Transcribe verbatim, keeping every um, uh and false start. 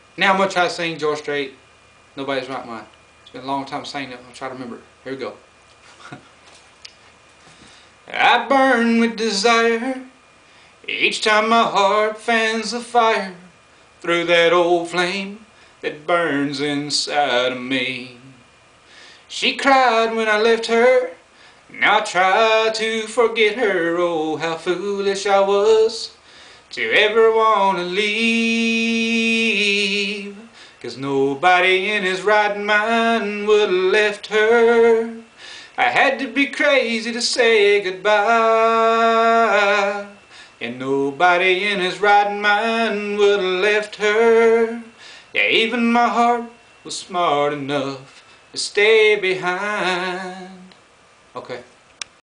Now I'm going to try to sing George Strait, Nobody's Right Mine. It's been a long time saying it. I'll try to remember it. Here we go. I burn with desire each time my heart fans the fire through that old flame that burns inside of me. She cried when I left her, now I try to forget her. Oh, how foolish I was to ever want to leave, 'cause nobody in his right mind would have left her. I had to be crazy to say goodbye, and nobody in his right mind would have left her. Yeah, even my heart was smart enough to stay behind. Okay.